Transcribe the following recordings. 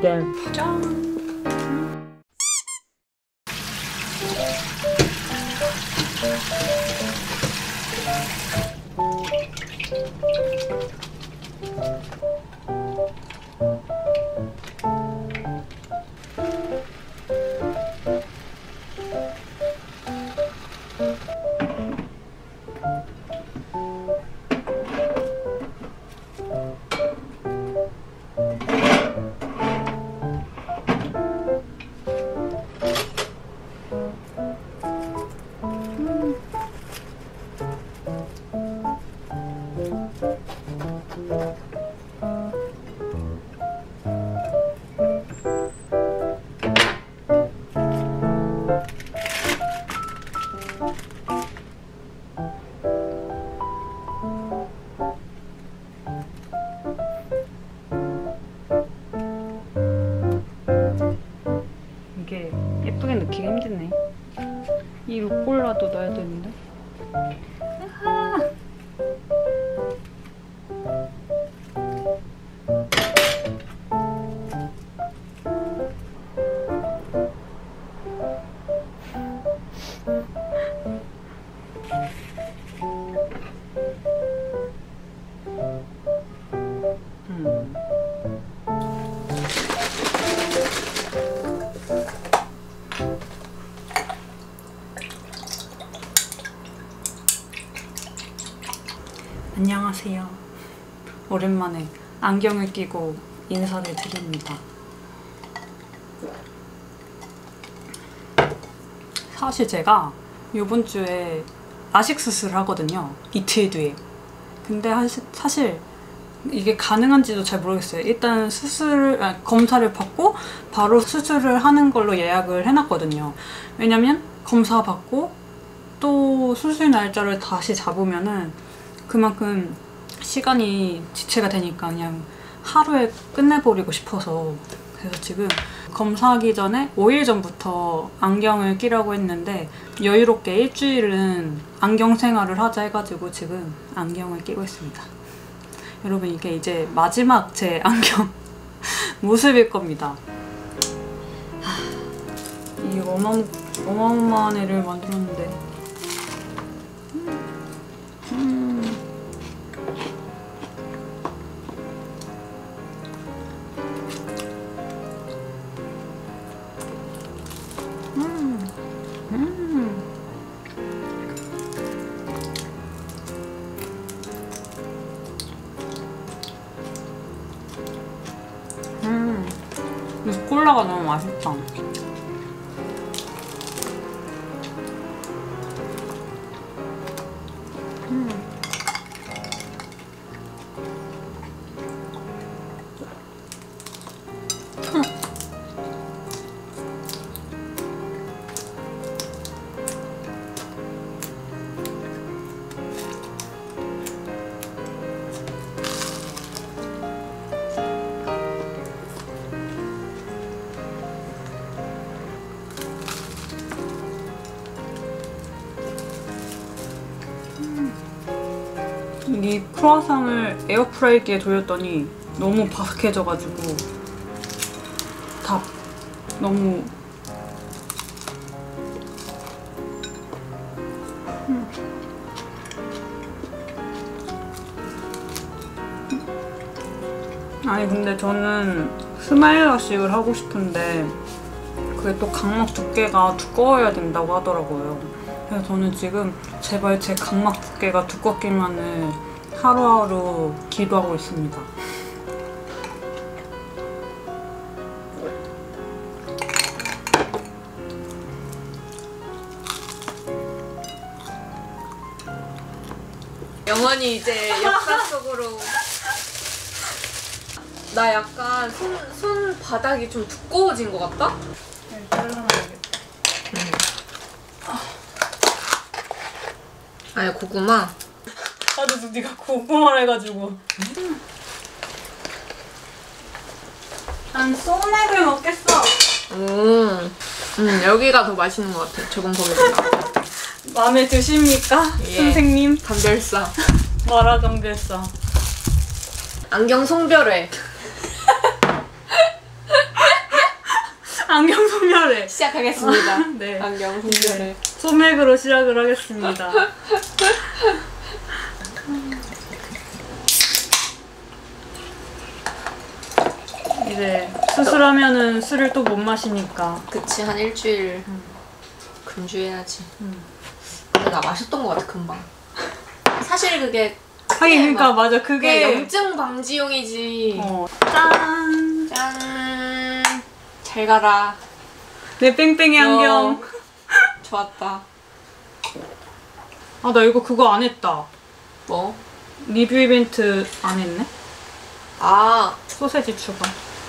이게 짠. 이게 예쁘게 넣기가 힘드네. 이 루꼴라도 넣어야 되는데. 아하. 안녕하세요. 오랜만에 안경을 끼고 인사를 드립니다. 사실 제가 이번 주에 라식 수술을 하거든요. 이틀 뒤에. 근데 사실 이게 가능한지도 잘 모르겠어요. 일단 검사를 받고 바로 수술을 하는 걸로 예약을 해놨거든요. 왜냐면 검사 받고 또 수술 날짜를 다시 잡으면은 그만큼 시간이 지체가 되니까 그냥 하루에 끝내버리고 싶어서. 그래서 지금 검사하기 전에 5일 전부터 안경을 끼라고 했는데 여유롭게 일주일은 안경 생활을 하자 해가지고 지금 안경을 끼고 있습니다. 여러분, 이게 이제 마지막 제 안경 모습일 겁니다. 이 어마어마한 애를 만들었는데 루꼴라가 너무 맛있다. 이 크루아상을 에어프라이기에 돌렸더니 너무 바삭해져가지고 다 너무 아니 근데 저는 스마일 라식을 하고 싶은데 그게 또 각막 두께가 두꺼워야 된다고 하더라고요. 그래서 저는 지금 제발 제 각막 두께가 두껍기만을 하루하루 기도하고 있습니다. 영원히 이제 역사 속으로. 나 약간 손바닥이 좀 두꺼워진 것 같다? 잘라놔야겠다. 아니 고구마? 나도 네가 고구마를 해가지고 난 소맥을 먹겠어. 여기가 더 맛있는 것 같아. 저건 거기보다. 마음에 드십니까? 예. 선생님? 감별사. 마라 감별사. 안경 송별회. 안경 소멸해. 시작하겠습니다. 네. 안경 소멸해. 소맥으로 시작을 하겠습니다. 이제 수술하면은 술을 또 못 마시니까. 그치, 한 일주일 금주해야지. 근데 나 마셨던 것 같아, 금방. 사실 그게 하긴 그러니까 맞아. 그게 염증 방지용이지. 짠. 짠. 잘 가라. 내 뺑뺑이 안경. 좋았다. 아, 나 이거 그거 안 했다. 뭐? 리뷰 이벤트 안 했네? 아, 소세지 추가.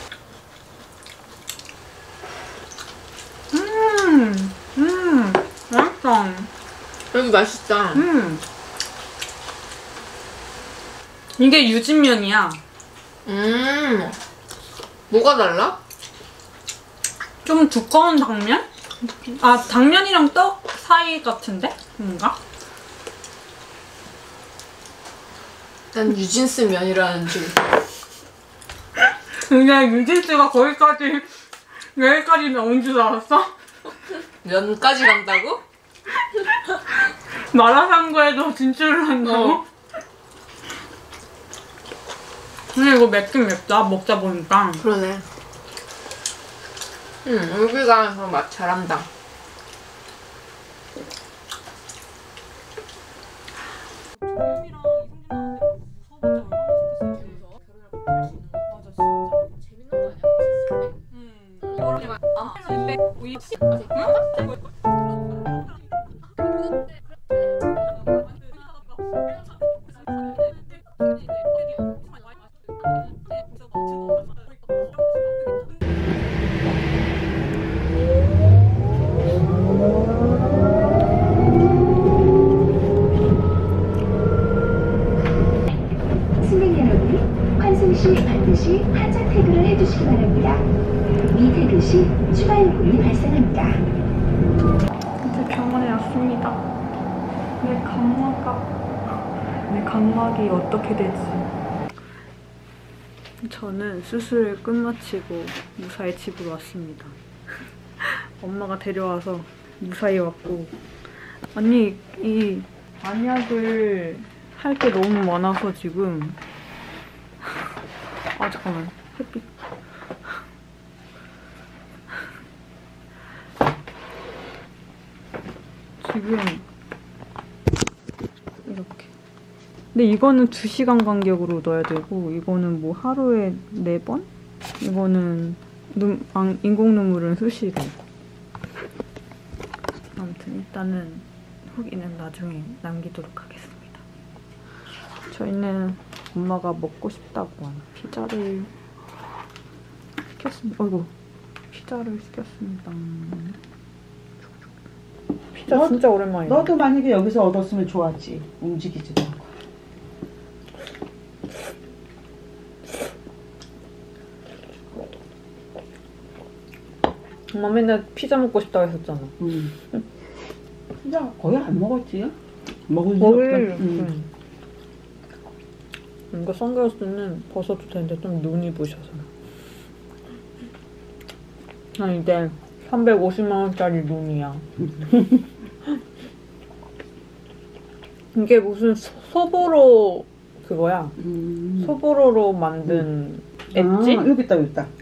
맛있다. 여기 맛있다. 이게 유진면이야. 뭐가 달라? 좀 두꺼운 당면? 아, 당면이랑 떡 사이 같은데? 뭔가? 난 유진스 면이라는 줄. 근데 유진스가 여기까지 나온 줄 알았어? 면까지 간다고? 마라샹궈에도 진출을 한다고? 근데 이거 맵긴 맵다, 먹다 보니까. 그러네. 여기가 맛 잘한다. 승객 여러분, 환승 시 반드시 하차 태그를 해주시기 바랍니다. 미태그 시 추가 요금이 발생합니다. 이제 병원에 왔습니다. 내 각막이 어떻게 되지? 저는 수술을 끝마치고 무사히 집으로 왔습니다. 엄마가 데려와서 무사히 왔고, 아니 이 안약을 할 게 너무 많아서 지금 아 잠깐만 햇빛 지금 이렇게. 근데 이거는 2시간 간격으로 넣어야 되고, 이거는 뭐 하루에 4번? 이거는 인공 눈물은 수시로. 아무튼 일단은 후기는 나중에 남기도록 하겠습니다. 저희는 엄마가 먹고 싶다고 한 피자를 시켰습니다. 어이구, 피자를 시켰습니다. 피자 진짜 오랜만이다. 너도 만약에 여기서 얻었으면 좋았지. 움직이지도 않고. 엄마 맨날 피자 먹고 싶다고 했었잖아. 진짜 거의 안 먹었지? 먹을 일 먹을. 없다. 이거 선글라스는 벗어도 되는데 좀 눈이 부셔서. 아, 이게 350만원짜리 눈이야. 이게 무슨 소보로 그거야. 소보로로 만든 엣지? 아, 여기 있다, 여기 있다.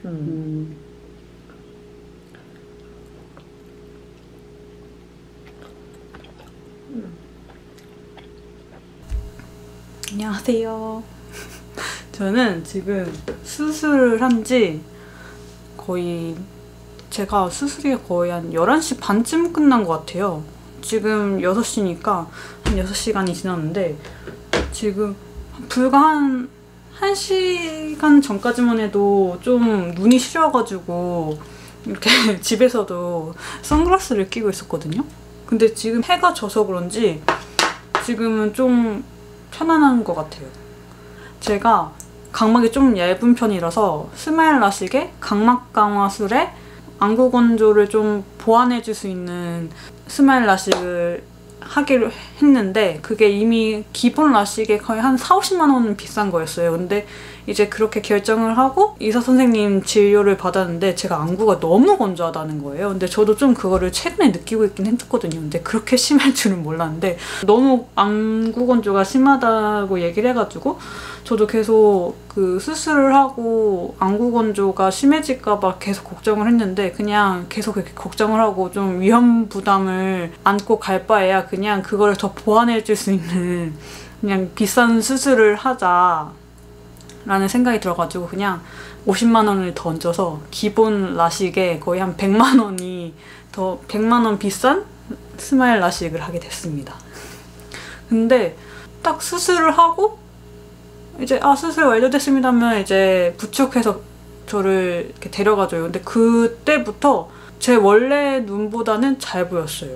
안녕하세요. 저는 지금 수술을 한 지 거의, 제가 수술이 거의 한 11시 반쯤 끝난 것 같아요. 지금 6시니까 한 6시간이 지났는데, 지금 불과 한 1시간 전까지만 해도 좀 눈이 시려가지고 이렇게 집에서도 선글라스를 끼고 있었거든요. 근데 지금 해가 져서 그런지 지금은 좀 편안한 것 같아요. 제가 각막이 좀 얇은 편이라서 스마일 라식의 각막 강화술에 안구 건조를 좀 보완해줄 수 있는 스마일 라식을 하기로 했는데 그게 이미 기본 라식에 거의 한 4~50만 원은 비싼 거였어요. 근데 이제 그렇게 결정을 하고 의사 선생님 진료를 받았는데 제가 안구가 너무 건조하다는 거예요. 근데 저도 좀 그거를 최근에 느끼고 있긴 했거든요. 근데 그렇게 심할 줄은 몰랐는데 너무 안구 건조가 심하다고 얘기를 해가지고 저도 계속 그 수술을 하고 안구 건조가 심해질까 봐 계속 걱정을 했는데 그냥 계속 그렇게 걱정을 하고 좀 위험 부담을 안고 갈 바에야 그냥 그거를 더 보완해 줄 수 있는 그냥 비싼 수술을 하자 라는 생각이 들어가지고 그냥 50만 원을 더 얹어서 기본 라식에 거의 한 100만 원이 더 100만 원 비싼 스마일 라식을 하게 됐습니다. 근데 딱 수술을 하고 이제 수술 완료됐습니다 하면 이제 부축해서 저를 이렇게 데려가줘요. 근데 그때부터 제 원래 눈보다는 잘 보였어요.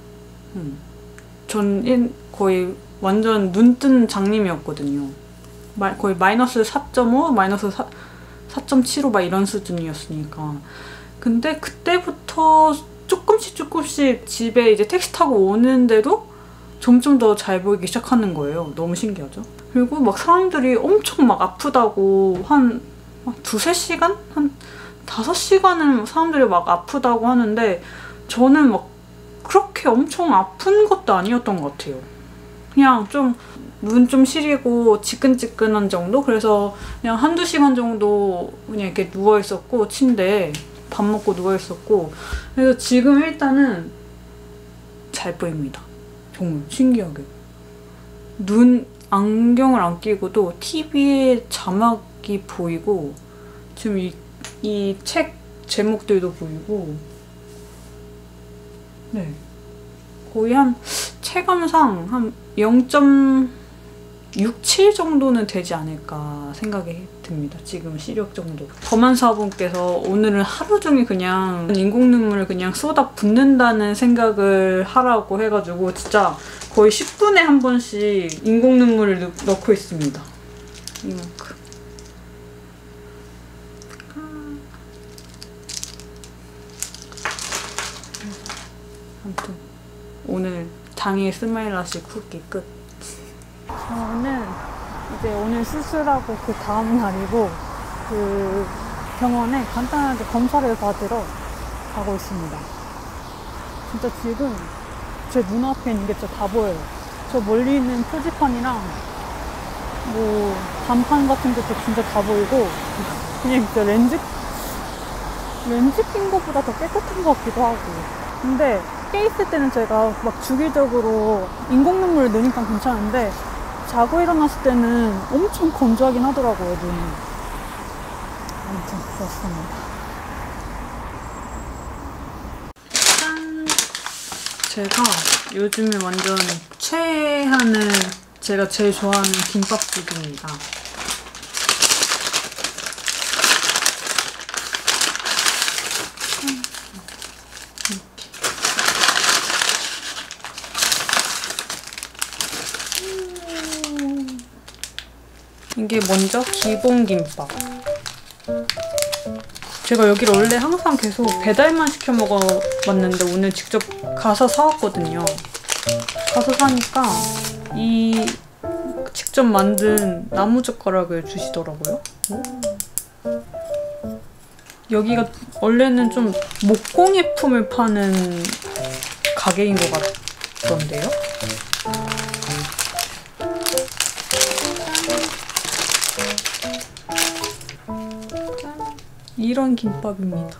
전 거의 완전 눈 뜬 장님이었거든요. 거의 마이너스 4.5, 마이너스 4.75 막 이런 수준이었으니까. 근데 그때부터 조금씩 집에 이제 택시 타고 오는데도 점점 더 잘 보이기 시작하는 거예요. 너무 신기하죠? 그리고 막 사람들이 엄청 막 아프다고 한 2~3시간? 한 5시간은 사람들이 막 아프다고 하는데 저는 막 그렇게 엄청 아픈 것도 아니었던 것 같아요. 그냥 좀 눈 좀 시리고 지끈지끈한 정도? 그래서 그냥 1~2시간 정도 그냥 이렇게 누워있었고 침대에 밥 먹고 누워있었고 그래서 지금 일단은 잘 보입니다. 정말 신기하게. 안경을 안 끼고도 TV에 자막이 보이고 지금 이 책 제목들도 보이고 네. 거의 한 체감상 한 0.67 정도는 되지 않을까 생각이 듭니다. 지금 시력 정도. 검안사분께서 오늘은 하루 종일 그냥 인공눈물을 그냥 쏟아 붓는다는 생각을 하라고 해가지고 진짜 거의 10분에 한 번씩 인공눈물을 넣고 있습니다. 이만큼. 아무튼 오늘 당일 스마일 라식 후기 끝. 저는 이제 오늘 수술하고 그 다음 날이고 그 병원에 간단하게 검사를 받으러 가고 있습니다. 진짜 지금 제 눈앞에 있는 게 진짜 다 보여요. 저 멀리 있는 표지판이랑 뭐 단판 같은 것도 진짜 다 보이고 그냥 진짜 렌즈 낀 것보다 더 깨끗한 것 같기도 하고. 근데 깨 있을 때는 제가 막 주기적으로 인공눈물을 넣으니까 괜찮은데 자고 일어났을 때는 엄청 건조하긴 하더라고요, 눈이. 아무튼 그렇습니다. 짠! 제가 요즘에 완전 최애하는 제가 제일 좋아하는 김밥집입니다. 이게 먼저 기본 김밥. 제가 여기를 원래 항상 계속 배달만 시켜 먹어봤는데 오늘 직접 가서 사왔거든요. 가서 사니까 이 직접 만든 나무젓가락을 주시더라고요. 여기가 원래는 좀 목공예품을 파는 가게인 것 같던데요? 이런 김밥입니다.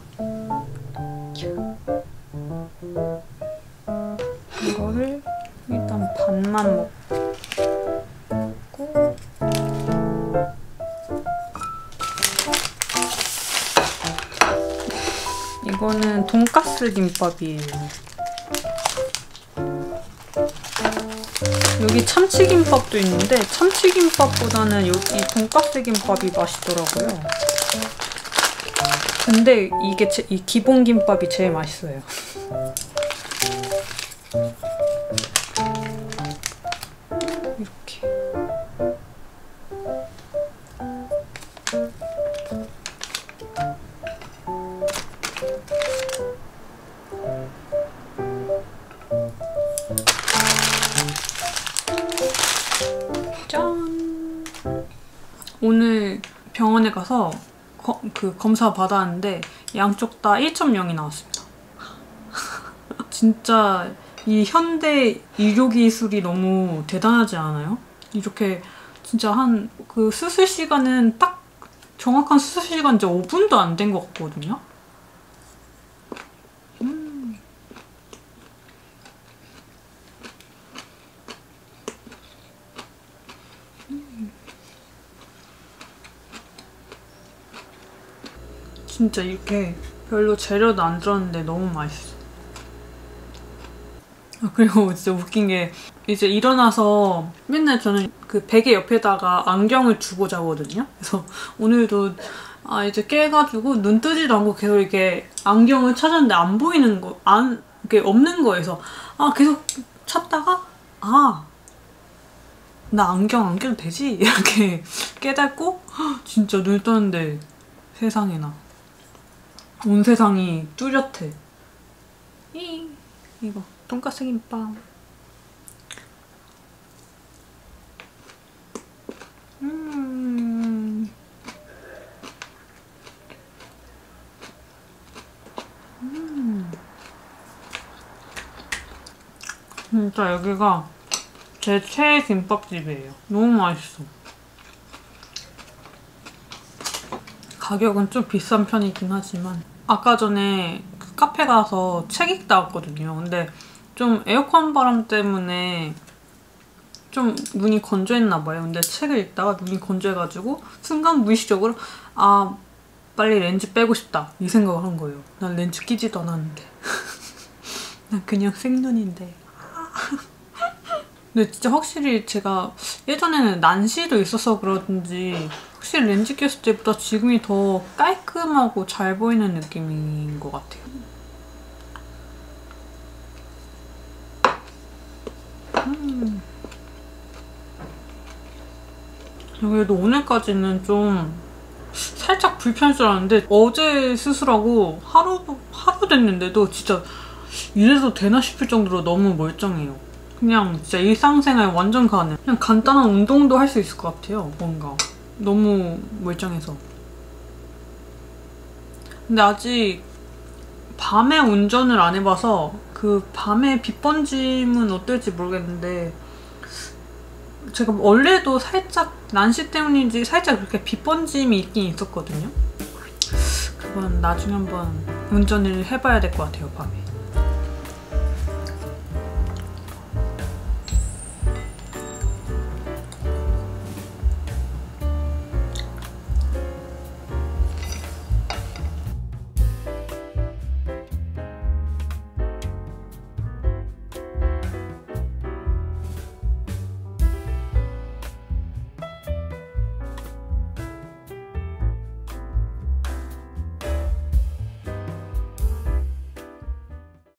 이거를 일단 반만 먹고 이거는 돈가스 김밥이에요. 여기 참치김밥도 있는데 참치김밥보다는 이 돈가스 김밥이 맛있더라고요. 근데 이게 이 기본 김밥이 제일 맛있어요. 이렇게. 오늘 병원에 가서 그 검사 받았는데 양쪽 다 1.0이 나왔습니다. 진짜 이 현대 의료기술이 너무 대단하지 않아요? 이렇게 진짜 그 수술 시간은 딱 정확한 수술 시간 이제 5분도 안 된 것 같거든요? 진짜 이렇게 별로 재료도 안 들었는데 너무 맛있어. 그리고 진짜 웃긴 게 이제 일어나서 맨날 저는 그 베개 옆에다가 안경을 두고 자거든요. 그래서 오늘도 이제 깨가지고 눈 뜨지도 않고 계속 이렇게 안경을 찾았는데 안 보이는 거, 이게 없는 거여서 계속 찾다가 나 안경 안 껴도 되지? 이렇게 깨닫고 진짜 눈 떴는데 세상에나 온 세상이 뚜렷해. 이거 돈가스 김밥. 진짜 여기가 제 최애 김밥집이에요. 너무 맛있어. 가격은 좀 비싼 편이긴 하지만 아까 전에 그 카페 가서 책 읽다 왔거든요. 근데 좀 에어컨 바람 때문에 좀 눈이 건조했나 봐요. 근데 책을 읽다가 눈이 건조해가지고 순간 무의식적으로 빨리 렌즈 빼고 싶다 이 생각을 한 거예요. 난 렌즈 끼지도 않았는데. 난 그냥 생눈인데. 근데 진짜 확실히 제가 예전에는 난시도 있어서 그런지 확실히 렌즈 꼈을 때보다 지금이 더 깔끔하고 잘 보이는 느낌인 것 같아요. 그래도 오늘까지는 좀 살짝 불편할 줄 알았는데 어제 수술하고 하루 됐는데도 진짜 이래도 되나 싶을 정도로 너무 멀쩡해요. 그냥 진짜 일상생활 완전 가능. 그냥 간단한 운동도 할 수 있을 것 같아요. 뭔가 너무 멀쩡해서. 근데 아직 밤에 운전을 안 해봐서 그 밤에 빛번짐은 어떨지 모르겠는데 제가 원래도 살짝 난시 때문인지 살짝 그렇게 빛번짐이 있긴 있었거든요. 그건 나중에 한번 운전을 해봐야 될 것 같아요, 밤에.